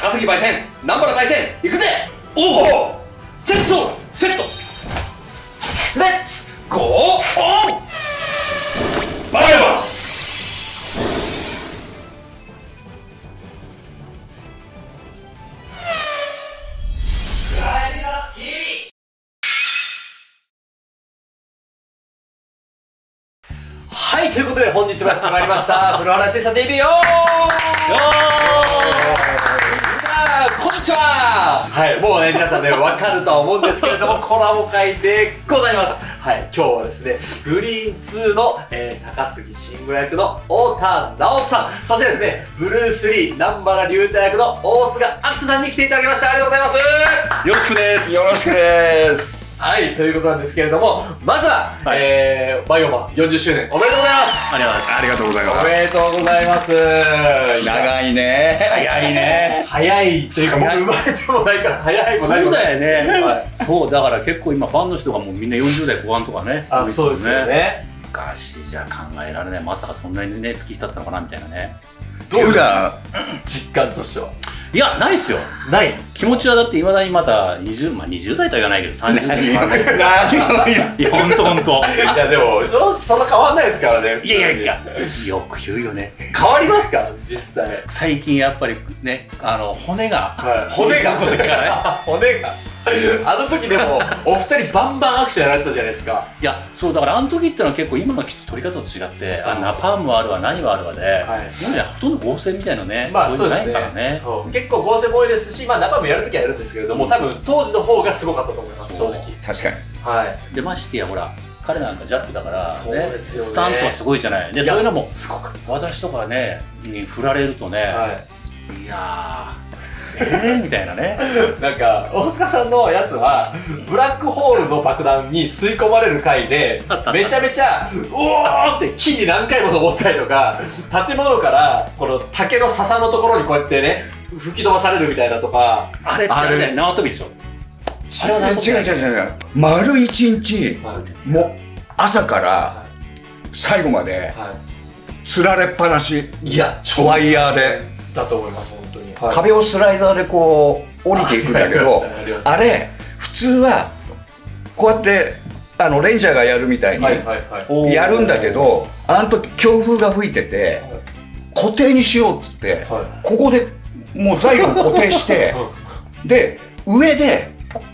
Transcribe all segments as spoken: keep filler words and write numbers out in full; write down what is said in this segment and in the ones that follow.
高杉焙煎、南原焙煎、いくぜ。おお、チェンソーセット、レッツゴーオン。バイバイ。はい、ということで本日もやってまいりました風呂原水産 ティーブイ よーこんにちは。はい、もうね皆さんね分かるとは思うんですけれどもコラボ会でございます。はい、今日はですねグリーンツーの、えー、高杉慎吾役の太田直人さん、そしてですねブルースリー南原龍太役の大須賀明人さんに来ていただきました。ありがとうございます。 よろしくです。 よろしくです。 はい、ということなんですけれども、まずは、はい、えー、バイオマンよんじゅっしゅうねんおめでとうございます。 ありがとうございます。ありがとうございます。 おめでとうございます。 長いね。 早いね。 早いというか、僕生まれてもないから早いもないもない。 そうだよね。はい、そう、だから結構今ファンの人がもうみんなよんじゅう代後半とかね。 あ、そうですよね。 昔じゃ考えられない。まさかそんなにね、月日経ったのかなみたいなね。 どうだ実感としては。 いや、ないっすよ。ない。気持ちはだっていまだにまだにじゅう、まあにじゅう代とは言わないけど、さんじゅう代に言わないけど。いや、ほんとほんと。 いや、でも、正直そんな変わんないですからね。 いやいやいや、よく言うよね。 変わりますか実際。 最近やっぱりね、あの、骨が。 骨が骨が。骨が。あの時でもお二人バンバンアクションやられてたじゃないですか。 いや、そうだからあの時ってのは結構今のきっと取り方と違って、あ、ナパームはあるわ何はあるわで、今じゃほとんど合成みたいなね、 まあそうですね。結構合成も多いですし、まあナパームやる時はやるんですけれども、多分当時の方がすごかったと思います。正直。 確かに。 はい。 でましてやほら。彼なんかジャックだから、 そうですよね。 スタントはすごいじゃない。でそういうのも私とかねに振られるとね、いやー。えーみたいなね。 なんか大塚さんのやつはブラックホールの爆弾に吸い込まれる回でめちゃめちゃうおーって木に何回も登ったりとか、建物からこの竹の笹のところにこうやってね吹き飛ばされるみたいなとか。 あれってあれだよ、縄跳びでしょ。 違う違う違う違う、丸一日もう朝から最後までつられっぱなし。いやワイヤーでだと思います。 壁をスライダーでこう降りていくんだけど、あれ普通はこうやってあのレンジャーがやるみたいにやるんだけど、あの時強風が吹いてて固定にしようっつってここでもう材料固定してで上で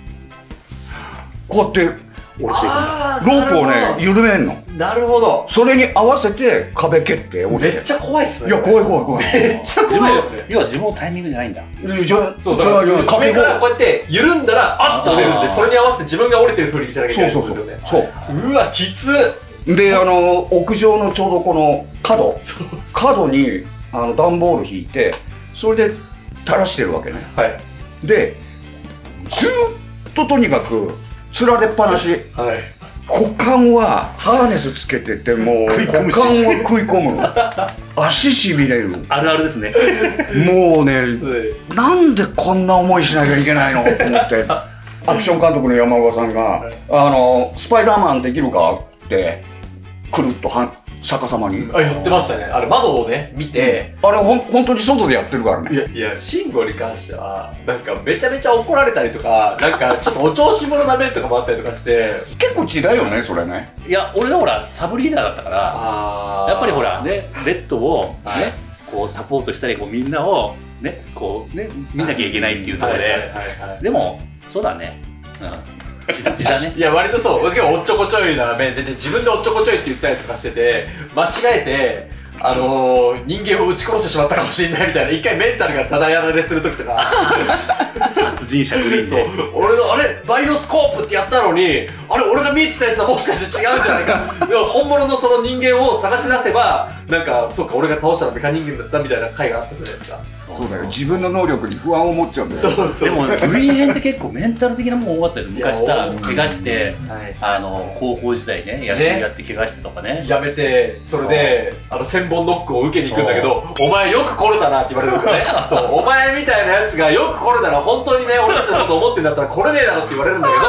こうやってロープをね緩めんの。なるほど。それに合わせて壁蹴って降りて。めっちゃ怖いっすね。いや怖い怖い怖い。めっちゃ怖いですね。 要は自分のタイミングじゃないんだ。 じゃそうだ。壁がこうやって緩んだらあっと降りるんで、それに合わせて自分が降りてる風に見せなきゃいけないんですよね。そうそう。うわきつっ。であの屋上のちょうどこの角角にあの段ボール引いてそれで垂らしてるわけね。はい。でずっととにかくつられっぱなし。はい。股間はハーネスつけててもう股間を食い込むの。足しびれる。 あるあるですね。 もうねなんでこんな思いしなきゃいけないのと思ってアクション監督の山岡さんが「あのスパイダーマンできるか?」ってくるっと逆さまにあやってましたね。あれ窓をね見て、あれほん本当に外でやってるからね。いやいや慎吾に関してはなんかめちゃめちゃ怒られたりとかなんかちょっとお調子者な面とかもあったりとかして結構違うよねそれね。 いや俺がほらサブリーダーだったからやっぱりほらねレッドをねこうサポートしたりこうみんなをねこうね見なきゃいけないっていうところででもそうだね。うんいや割とそう結構おっちょこちょいな面で自分でおっちょこちょいって言ったりとかしてて間違えてあのー、人間を撃ち殺してしまったかもしれないみたいな一回メンタルがただやられする時とか殺人者グリーンでそう俺のあれバイオスコープってやったのにあれ俺が見えてたやつはもしかして違うんじゃないかでも本物のその人間を探し出せばなんかそうか俺が倒したのメカ人間だったみたいな回があったじゃないですか。 そうだよ自分の能力に不安を持っちゃうんだよ。そうそうでもグリーン編って結構メンタル的なもん多かったです。昔さ怪我してあの高校時代ね野球やって怪我してとかねやめてそれであの千本ノックを受けに行くんだけどお前よく来れたなって言われるんですよね。お前みたいなやつがよく来れたら本当にね俺たちのこと思ってんだったら来れねえだろって言われるんだけど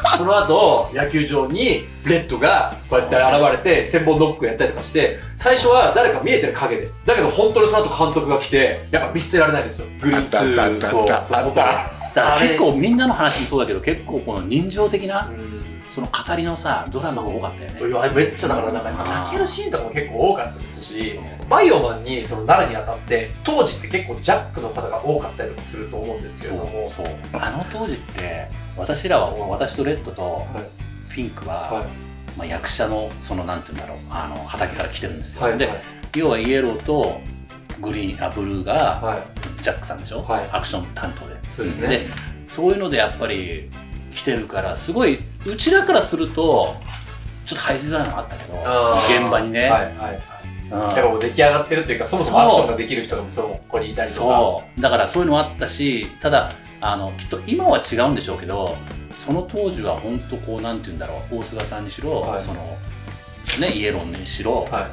その後野球場にレッドがこうやって現れて千本ノックやったりとかして、最初は誰か見えてる影で、だけど本当にその後監督が来てやっぱ見捨てられないんですよ。グリーンツー、そうだから結構みんなの話もそうだけど、結構この人情的なその語りのさドラマが多かったよね。 いやめっちゃだからなんか泣けるシーンとかも結構多かったですし、バイオマンにそのなるにあたって当時って結構ジャックの方が多かったりとかすると思うんですけれども、 そうあの当時って私らは私とレッドとピンクは、はい、まあ役者のそのなんていうんだろう、あの畑から来てるんですよ。はい、で、はい、要はイエローとグリーンあブルーがジャックさんでしょ、はい、アクション担当で。 そうですね。 でそういうのでやっぱり来てるから、すごいうちらからするとちょっと入りづらいのがあったけど、その現場にね。はいはいはい、 やっぱもう出来上がってるというか、そもそもアクションができる人がそのここにいたりとか、 そうだからそういうのもあったし、ただあのきっと今は違うんでしょうけど、その当時は本当こうなんて言うんだろう、大菅さんにしろ、はい、そのねイエローにしろ、はい、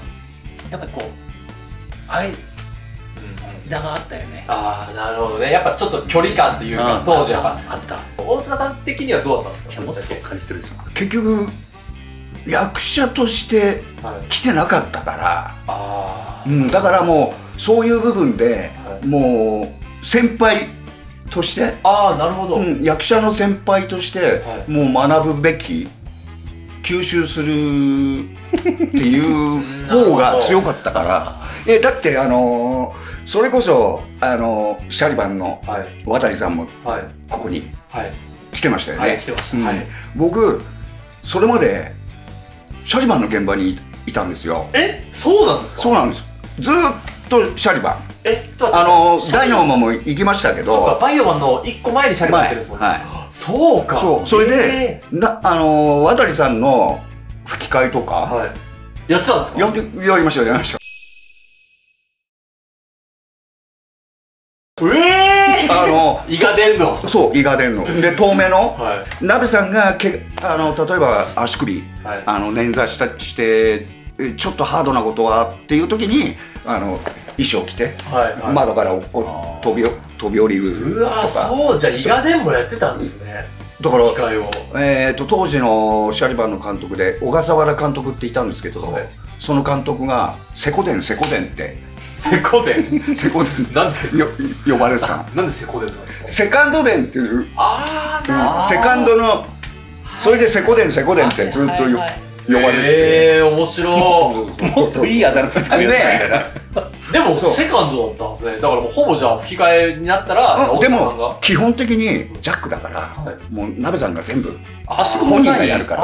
やっぱりこう愛だがあったよね。 ああなるほどね。やっぱちょっと距離感というか、当時やっぱあった。 大塚さん的にはどうだったんですか。 もっと感じてるでしょ。 結局役者として来てなかったから、はい、うん、だからもうそういう部分で、はい、もう先輩として、 ああなるほど、 うん、役者の先輩として、はい、もう学ぶべき、吸収するっていう方が強かったからえだってあのーそれこそあのシャリバンの渡さんもここに来てましたよね。僕それまでシャリバンの現場にいたんですよ。 え、そうなんですか。 そうなんです。ずーっとシャリバン。え、あのダイナモも行きましたけど。 そうか、バイオマンの一個前にシャリバン行ってるんですもんね。はい。そうか。 そう、それでなあの渡さんの吹き替えとかやってたんですか。 ややりましたやりました。 ええー、あの胃が出んの。 そう胃が出んので遠目の、はい、鍋さんがけあの例えば足首、はい、あの捻挫したしてちょっとハードなことはっていう時にあの衣装着て、はいはい、窓からこう飛び飛び降りるとか。 うわそうじゃあ胃が出んもやってたんですね。 だからえーと当時のシャリバンの監督で小笠原監督っていたんですけど、はい、その監督がセコデンセコデンってセコデンセコデンなんでよ呼ばれてた。 なんでセコデンなんですか。 セカンドデンっていうああセカンドのそれでセコデンセコデンってずっと呼ばれてて、 ええ面白い。 もっといいあだ名つけたみたいな。 でもセカンドだったんですね。だからもうほぼじゃあ吹き替えになったらでも基本的にジャックだからもう鍋さんが全部本人がやるから。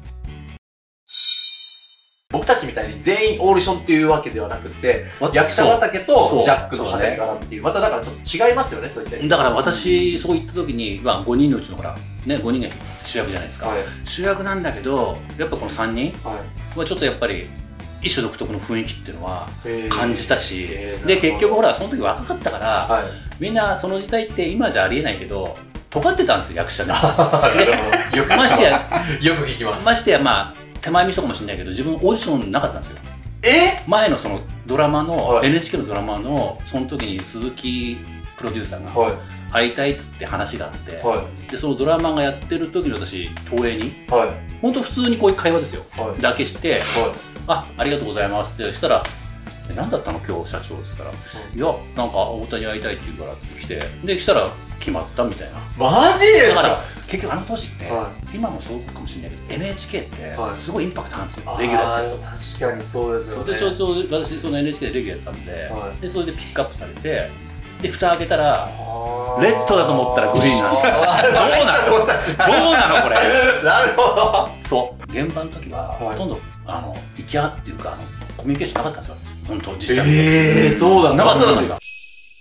僕たちみたいに全員オーディションっていうわけではなくて、役者畑とジャックの畑からっていう、まただからちょっと違いますよね、そういった。 だから私そう言った時に、まあごにんのうちのほらねごにんが主役じゃないですか。主役なんだけどやっぱこのさんにんはちょっとやっぱり一種独特の雰囲気っていうのは感じたし、で結局ほらその時若かったからみんなその時代って今じゃありえないけど尖ってたんですよ役者が。ましてやよく聞きます。 ましてやまあ手前味噌かもしれないけど自分オーディションなかったんですよ。 え前のそのドラマの、はい、エヌエイチケー のドラマのその時に鈴木プロデューサーが会いたいっつって話があって、はい、でそのドラマがやってる時に私東映に、はい、本当普通にこういう会話ですよ、はい、だけして、はい、あありがとうございますってしたら「何だったの今日社長」っつったら「いやなんか大谷会いたいって言うから」って来てで来たら決まったみたいな。 マジですか。 だから結局あの当時って、はい、今もそうかもしれないけど エヌエイチケー ってすごいインパクトあるんですよ、はい、レギュラーって。 確かにそうですよね。 でちょうど私その エヌエイチケー でレギュラーやってたんで、はい、でそれでピックアップされてで蓋開けたらレッドだと思ったらグリーンなんですよ。どうなのどうなのこれ。 なるほど。 そう現場の時はほとんどあの行き合っていうかあのコミュニケーションなかったんですよ本当実際に。 ええそうだなかった時が。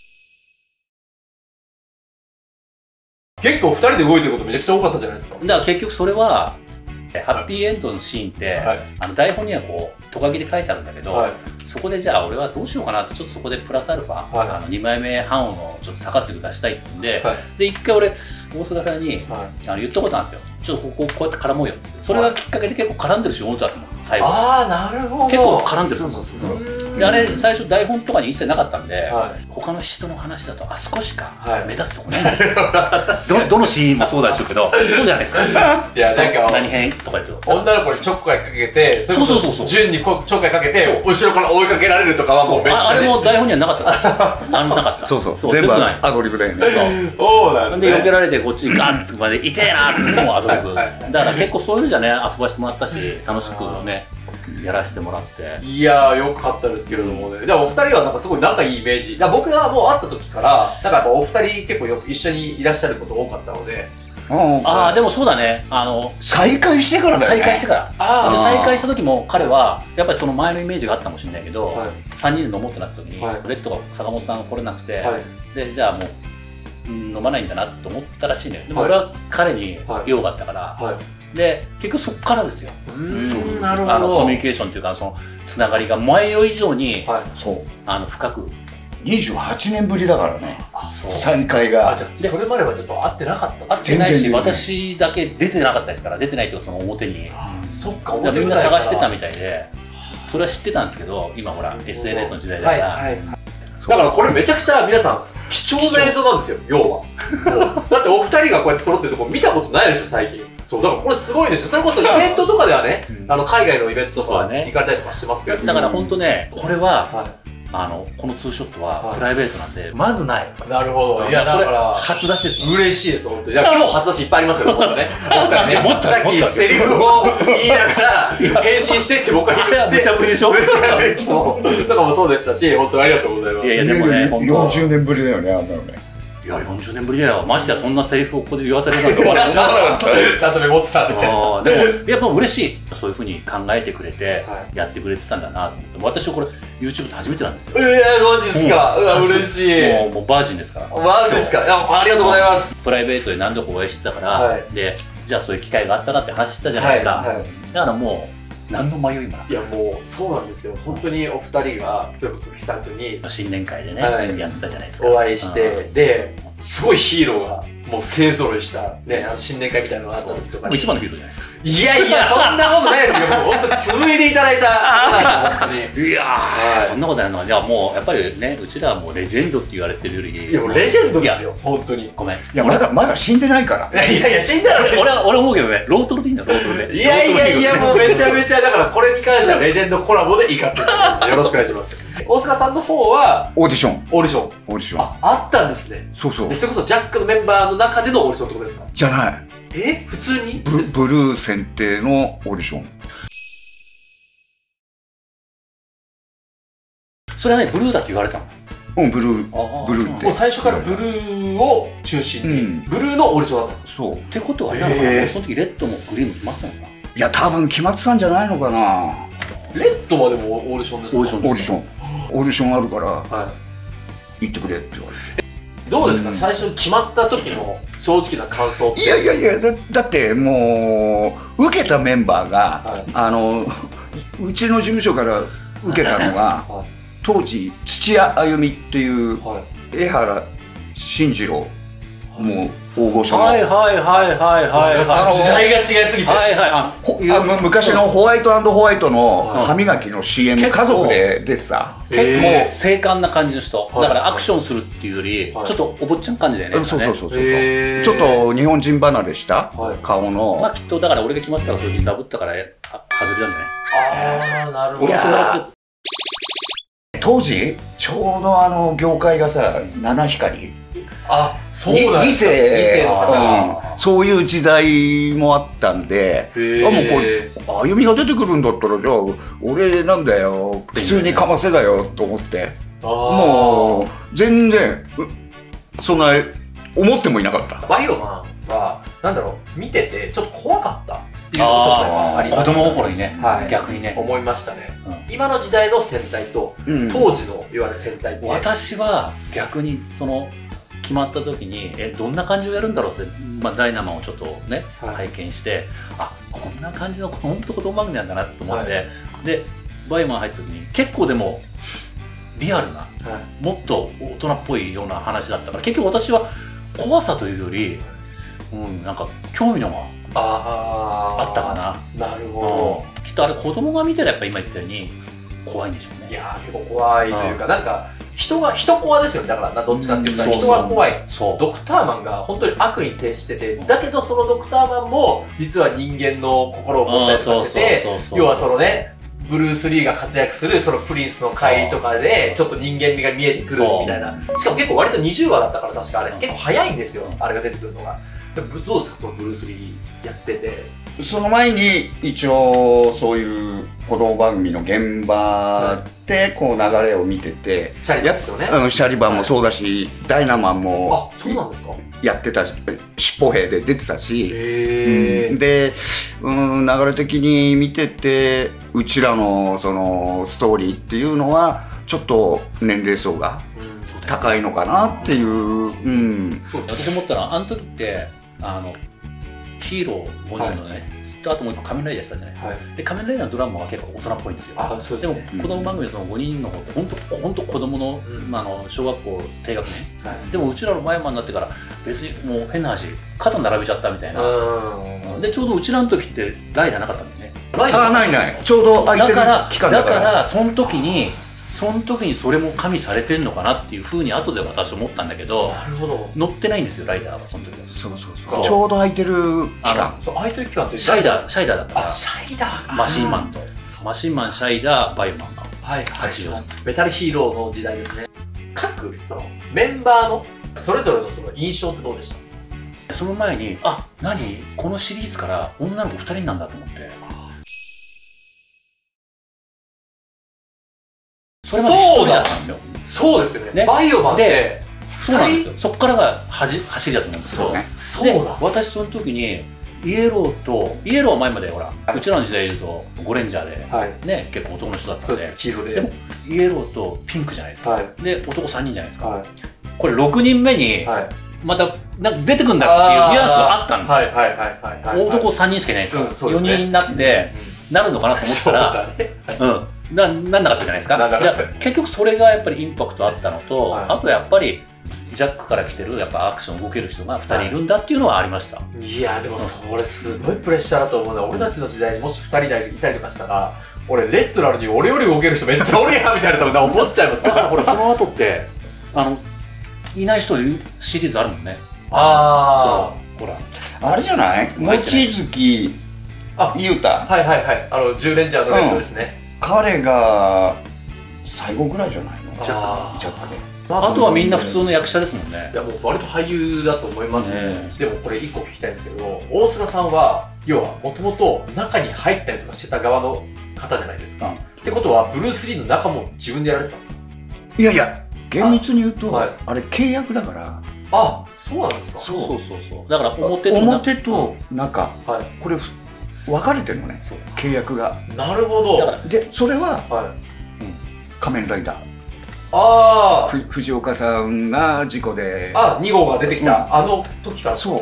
結構ふたりで動いてることめちゃくちゃ多かったじゃないですか。 だから結局それはハッピーエンドのシーンって、はい、あの台本にはこうトカゲで書いてあるんだけど、はい、そこでじゃあ俺はどうしようかなってちょっとそこでプラスアルファ、はい、あのにまいめ半音のちょっと高瀬出したいって言うんで、はい、で一回俺大菅さんに、はい、あの言ったことあるんですよ。ちょっとこここうやって絡もうよってそれがきっかけで結構絡んでる仕事だと思う最後。 ああなるほど。 結構絡んでる。そうそうそうであれ最初台本とかに一切なかったんで、他の人の話だとあそこしか目指すとこないんですよ。どのシーンもそうでしょうけど、そうじゃないですか。いやなんか何編とか言うと女の子にちょっかいかけて、 そうそうそうそう、 順にちょっかいかけて後ろから追いかけられるとかはもうめっちゃ、 あれも台本にはなかったです。あのなかった。 そうそう、全部アドリブだよね。 そうなんで避けられてこっちにガッつくまで痛えなーってもうアドリブ。だから結構そういうのじゃね遊ばしてもらったし、楽しくねやらせてもらって。 いやーよかったですけれどもね。でもお二人はなんかすごい仲いいイメージ。だ僕がもう会った時からなんかやっぱお二人結構よく一緒にいらっしゃること多かったので。 ああでもそうだね、あの再会してからだよね。 再会してからで再会した時も彼はやっぱりその前のイメージがあったかもしれないけど、さんにんで飲もうってなった時にレッドが坂本さんが来れなくて、でじゃあもう飲まないんだなと思ったらしいね。でも俺は彼に用があったから、で結局そこからですよ。 なるほど。 あのコミュニケーションっていうかそのつながりが前より以上にそうあの深く。 にじゅうはちねんぶりだからね、再会が。 じゃあそれまではちょっと会ってなかった。 会ってないし、私だけ出てなかったですから。出てないとその表に。 そっか、 みんな探してたみたいで、それは知ってたんですけど、今ほら エスエヌエス の時代だから。 だからこれめちゃくちゃ皆さん貴重な映像なんですよ、要は。だってお二人がこうやって揃ってるとこ見たことないでしょ、最近。そう、だからこれすごいですよ。それこそイベントとかではね、あの海外のイベントとか行かれたりとかしてますけど。 だから本当ね、これは、あのこのツーショットはプライベートなんでまずない。 なるほど。いやだから初出しです。 嬉しいです本当に。いや今日初出しいっぱいありますよね。もっとさっきセリフを言いながら返信してって僕は言って無茶ぶりでしょ。 そうとかもそうでしたし、本当にありがとうございます。 いやいやでもね、 よんじゅうねんぶりだよね、あんなのね。 いやよんじゅうねんぶりだよ。ましてやそんなセリフをここで言わされたんだから。 ちゃんとメモってたんで。 でもやっぱ嬉しい。そういうふうに考えてくれてやってくれてたんだなと思って。私はこれ YouTube って初めてなんですよ。 ええマジっすか。うわ嬉しい。 もうもうバージンですから。 マジっすか。いやありがとうございます。 プライベートで何度かお会いしてたからで、じゃあそういう機会があったなって話してたじゃないですか。だからもう。何の迷いもなく。 いやもうそうなんですよ。本当にお二人がそれこそ木さんに新年会でねやってたじゃないですか。 お会いしてですごいヒーローがもう勢ぞろいしたねあの新年会みたいなのがあった時とか一番のヒーローじゃないですか。 いやいやそんなことないですよ。もう本当に紡いでいただいた本当に。 いやそんなことないのはじゃあもうやっぱりねうちらはもうレジェンドって言われてるよりいやもうレジェンドですよ本当に。 ごめん。いやまだまだ死んでないから。 いやいや死んだら俺は俺思うけどねロートルでいいんだロートルで。 いやいやいやもうめちゃめちゃだからこれに関してはレジェンドコラボで行かせていただきます。よろしくお願いします。大塚さんの方はオーディションオーディションオーディションああったんですね。 そうそう。 でそれこそジャックのメンバーの中でのオーディションってことですか。 じゃない。 え普通にブブルー選定のオーディション。 それはねブルーだって言われたの。 うんブルーブルーってもう最初からブルーを中心にブルーのオーディションだったんですか。 そうってことはあれなのかな。その時レッドもグリーンもいますもんな。 いや多分決まってたんじゃないのかな。 レッドまでもオーディションですか。 オーディションオーディションあるから行ってくれって言われて。 どうですか、最初に決まった時の正直な感想って。 いやいやいや だ, だってもう受けたメンバーが、はい、あのうちの事務所から受けたのが、はい、当時土屋あゆみっていう、はい、江原慎次郎もう大御所のはいはいはいはいはい時代が違いすぎてはいはいああ昔のホワイト&ホワイトの歯磨きの シーエム 家族で出てた結構精悍な感じの人だからアクションするっていうよりちょっとお坊ちゃん感じだよね。 そうそうそうそうちょっと日本人離れした顔のまあきっとだから俺が来ましたらそれにダブったから外れたんじゃない。 ああなるほど。 当時ちょうどあの業界がさ七光あ、そうなんですか。 に世の方、うん、そういう時代もあったんで、あもうこれあゆみが出てくるんだったらじゃあ俺なんだよ普通にかませだよと思ってもう全然そんな思ってもいなかった。 バイオマンはなんだろう見ててちょっと怖かったっていうのがちょっとありました。 子供心にね、はい、逆にね思いましたね、うん、今の時代の戦隊と、うん、当時のいわゆる戦隊って、 私は逆にその決まった時にえどんな感じをやるんだろうって、まあ、ダイナマンをちょっとね、はい、拝見してあこんな感じのほんと子供番組なんだなと思って、はい、でバイオマン入った時に結構でもリアルな、はい、もっと大人っぽいような話だったから結局私は怖さというより、うん、なんか興味のがあったかな。 なるほど。 きっとあれ子供が見てらやっぱ今言ったように怖いんでしょうね。 いやー結構怖いというか、なんか人が人怖ですよね。だからどっちかっていうと人が怖い。ドクターマンが本当に悪に徹してて、だけどそのドクターマンも実は人間の心を持ったりとかしてて、要はそのねブルース・リーが活躍するそのプリンスの会とかでちょっと人間味が見えてくるみたいな。しかも結構割とにじゅうわだったから確かあれ結構早いんですよ、あれが出てくるのが。どうですかそのブルース・リーやってて。 その前に一応そういう子供番組の現場でこう流れを見てて、 シャリバンですよね。 うん、シャリバンもそうだし、ダイナマンもあ、そうなんですか。 やってたし、尻尾兵で出てたし、 へうん、で、うん、流れ的に見ててうちらのそのストーリーっていうのはちょっと年齢層が高いのかなっていう。うん、 そう私思ったのはあの時ってあのヒーローごにんのね、はい、あともう一個仮面ライダーしたじゃないですか、はい、で仮面ライダーのドラマは結構大人っぽいんですよ。 あ、そうですね。 でも子供番組のそのごにんの方って本当本当子供の、うん、あの小学校低学年、はい、でもうちらの前マンになってから別にもう変な話肩並べちゃったみたいな。でちょうどうちらの時ってライダーなかったんだよね。 ライダーないないちょうど空いてる期間だから。 だからその時にその時にそれも加味されてんのかなっていうふうに後で私思ったんだけど、 なるほど、 乗ってないんですよライダーはその時は。 そうそうそう、ちょうど空いてる期間。 そう空いてる期間ってシャイダーシャイダーだったから。 あ、シャイダーマシンマンとマシンマン、シャイダー、バイオマンがはいはい、メタルヒーローの時代ですね。各そのメンバーのそれぞれのその印象ってどうでした？ その前に、あ、何このシリーズから女の子ふたりなんだと思って。それまでひとりだったんですよ。 そうですよね。バイオマンでそうなんですよ。そこからが走りだと思うんですよ。そうだ。私その時にイエローとイエローは前までほらうちらの時代でいうとゴレンジャーでね結構男の人だったんで、 黄色で。 でもイエローとピンクじゃないですか。で男さんにんじゃないですか。これろくにんめにまたなんか出てくんだっていうニュアンスがあったんですよ。男さんにんしかいないんですよ。よにんになってなるのかなと思ったら、うん。な, なんなかったじゃないですか。じゃあ結局それがやっぱりインパクトあったのと、はい、あとやっぱりジャックから来てるやっぱアクション動ける人がふたりいるんだっていうのはありました。 はい、いやでもそれすごいプレッシャーだと思うな。俺たちの時代にもしふたりいたりとかしたら、俺レッドラルに俺より動ける人めっちゃおるやんみたいな多分思っちゃいます。 だからこれその後ってあのいない人シリーズあるもんね。 ああ、そうほらあれじゃない？望月優太。 はいはいはい。あのじゅうレンジャーのレッドですね。 うん、彼が最後ぐらいじゃないの？ジャックで。 あとはみんな普通の役者ですもんね。 いやもう割と俳優だと思いますね。でもこれ一個聞きたいんですけど、大菅さんは要はもともと中に入ったりとかしてた側の方じゃないですか。ってことはブルース・リーの中も自分でやられてたんですか？ いやいや厳密に言うと あ,、はい、あれ契約だから。 あ、そうなんですか。 そうそうそうそう。だから表と表と中、はい、これ分かれてるのね。契約が。 なるほど。 でそれは、はい、うん、仮面ライダー。 ああ。 藤岡さんが事故で。 あ、に号が出てきた、うん、あの時から。 そう。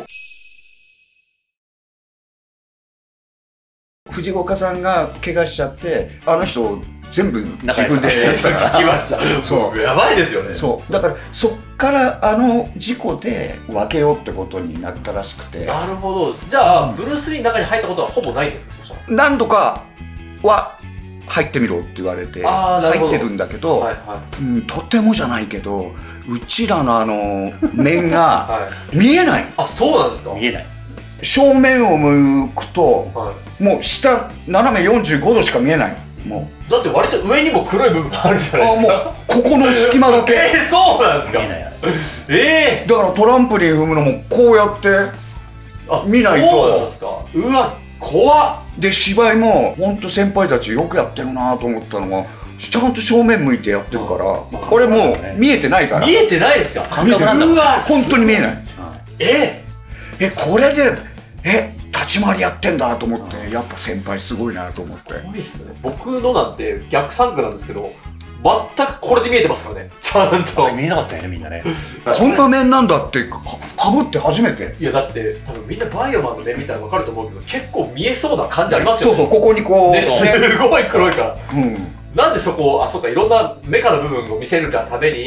藤岡さんが怪我しちゃって、あの人全部自分でやったから。 聞きました。そう。やばいですよね。 そう。だからそっからあの事故で分けようってことになったらしくて。 なるほど。じゃあ、うん、ブルース・リーの中に入ったことはほぼないんですか？そしたら。 何度かは入ってみろって言われて入ってるんだけど、はいはい、うん、とてもじゃないけどうちらのあの面が見えない。 あ、そうなんですか。 見えない。 正面を向くと、はい、もう下斜めよんじゅうごどしか見えない。もうだって割と上にも黒い部分があるじゃないですか。 あ、もうここの隙間だけ。 えー、そうなんですか。ええー、だからトランプリン踏むのもこうやって見ないと。 そうなんですか。うわ、怖っ。 で芝居も本当先輩たちよくやってるなと思ったのが、ちゃんと正面向いてやってるから、これもう見えてないから。 見えてないですか。 見えてる。うわ、本当に見えない。 ええ、これでえ立ち回りやってんだと思って、やっぱ先輩すごいなと思って。すごいっすね。僕のなんて逆三区なんですけど、全くこれで見えてますからね。ちゃんと見えなかったよね、みんなね。 こんな面なんだってかぶって初めて。 いやだって多分みんなバイオマンの面見たら分かると思うけど、結構見えそうな感じありますよね。 そうそう、ここにこう、ね、 すごい黒いから。うん、なんでそこを、あ、そうか、いろんなメカの部分を見せるがために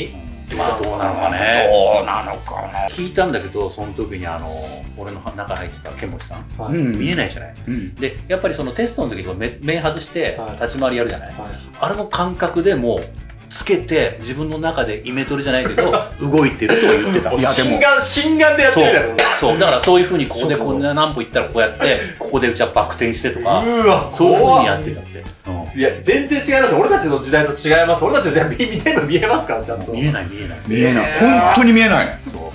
まあどうなのかね。 どうなのかな。 聞いたんだけど、その時にあの俺の中入ってたケンモチさん、見えないじゃない。でやっぱりそのテストの時に面外して立ち回りやるじゃない。あれの感覚でもうつけて自分の中でイメトレじゃないけど動いてるとは言ってた。 いや心眼心眼でやってるだろうね。 そうだからそういうふうにここでこんな何歩いったらこうやってここでじゃあバク転してとか、 うわそういうふうにやってたって。 いや全然違います。俺たちの時代と違います。俺たちの時代全部見えますからちゃんと。 見えない見えない見えない。本当に見えない。 そう。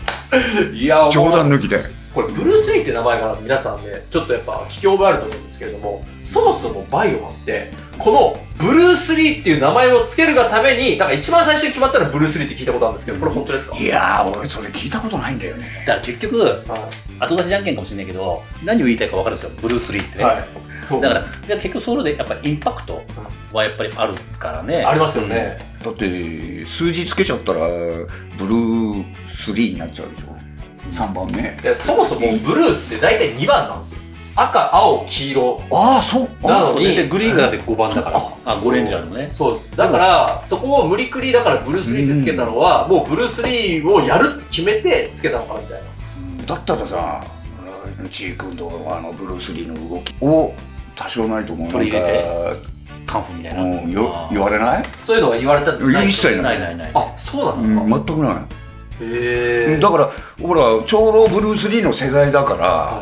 いや冗談抜きで。 これブルース・リーって名前が皆さんねちょっとやっぱ聞き覚えあると思うんですけれども、そもそもバイオマンってこのブルース・リーっていう名前を付けるがためになんか一番最初に決まったのはブルース・リーって聞いたことあるんですけど、これ本当ですか？ いやー俺それ聞いたことないんだよね。 だから結局後出しじゃんけんかもしれないけど何を言いたいか分かるんですよ、ブルース・リーってね。そうだから結局それでやっぱインパクトはやっぱりあるからね。 ありますよね。 だって数字つけちゃったらブルース・リーになっちゃうでしょ。さんばんめ。 そもそもブルーって大体にばんなんですよ。赤、青、黄色。 ああ、そう。 なのにグリーンがだってごばんだから。あ、ゴレンジャーのね。 そうです。だからそこを無理くりだからブルース・リーってつけたのはもうブルース・リーをやるって決めてつけたのかみたいな。 だったらさ、チー君とあのブルース・リーの動きを多少ないと思う。 取り入れてカンフーみたいな。 言われない？ そういうのが言われたって一切ない。 ないない。 あ、そうなんですか？ 全くない。 へえ。 だからほらちょうどブルース・リーの世代だから、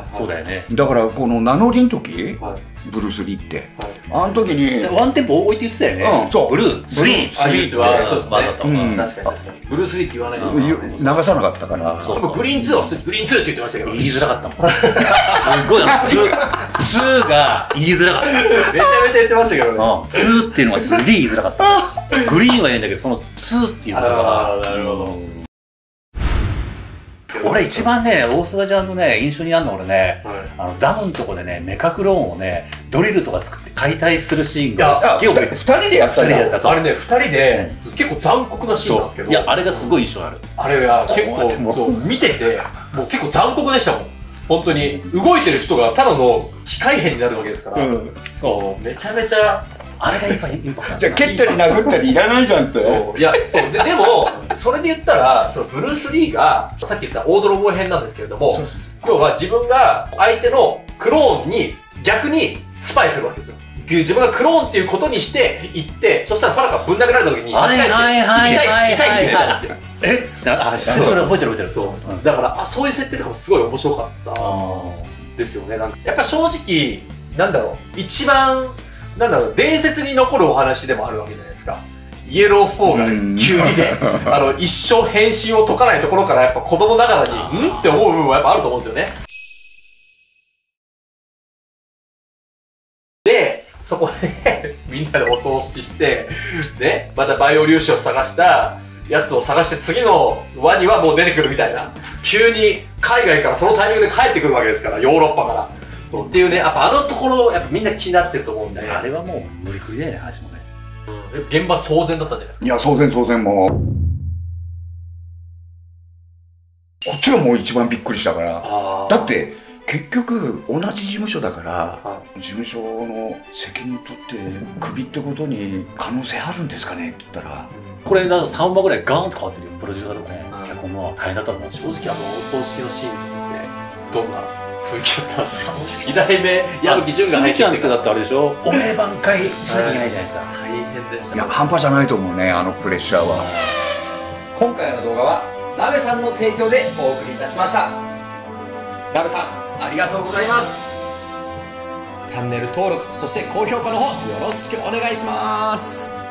そうだよね。 だからこの名乗りの時、ブルース・リーってあの時にワンテンポ置いて言ってたよね。そう、ブルース・リー、 スリーってはそうですね。確かに確かに。ブルース・リーって言わないと流さなかったから。 そう。グリーンツーはグリーンツーって言ってましたけど、 言いづらかったもん。すごいな。ツーが言いづらかった。 めちゃめちゃ言ってましたけどね。 ツーっていうのがすげえ言いづらかった。グリーンは言うんだけどそのツーっていうのが。 ああ、なるほど。 俺一番ね、大須賀ちゃんとね、印象にあるの俺ね、あのダムのとこでね、メカクローンをね、ドリルとか作って解体するシーンがすっげえ覚えてる。 ふたりでやったんだよ。あれね、ふたりで結構残酷なシーンなんですけど、 いや、あれがすごい印象ある。 あれが結構そう見てて、もう結構残酷でしたもん。本当に動いてる人がただの機械変になるわけですから、そうめちゃめちゃ。 あれがやっぱりインパクト。 じゃあ蹴ったり殴ったりいらないじゃんって。 そういやそうででもそれで言ったらそのブルース・リーがさっき言った大泥棒編なんですけれども、要は自分が相手のクローンに逆にスパイするわけですよ。自分がクローンっていうことにして行って、そしたらパラカぶん殴られた時に間違えて痛い痛いって言っちゃうんですよ。 えあ、知ってる、それ覚えてる覚えてる。 そうだからあそういう設定とかもすごい面白かったですよね。なんかやっぱ正直なんだろう一番なんだろう伝説に残るお話でもあるわけじゃないですか。イエローフォーが急にねあの一生変身を解かないところからやっぱ子供ながらにんって思う部分はやっぱあると思うんですよね。でそこでみんなでお葬式してね、またバイオ粒子を探したやつを探して次の輪にはもう出てくるみたいな、急に海外からそのタイミングで帰ってくるわけですから、ヨーロッパから。っていうね、やっぱあのところやっぱみんな気になってると思うんで、 あれはもう無理くりだよね、話もね。 現場騒然だったんじゃないですか。 いや騒然騒然。もうこっちがもう一番びっくりしたから。だって結局同じ事務所だから、事務所の責任取ってクビってことに可能性あるんですかねって言ったら、 これさんばぐらいガーンと変わってるよ、プロデューサーとかね。脚本は大変だったと思う。 正直あのお葬式のシーンとかってどんな雰囲気だったんですか？にだいめ矢吹潤が入ってきてからだってあれでしょ、 お礼挽回しなきゃいけないじゃないですか。 大変でした。 いや半端じゃないと思うね、あのプレッシャーは。 今回の動画はなべさんの提供でお送りいたしました。なべさんありがとうございます。チャンネル登録そして高評価の方よろしくお願いします。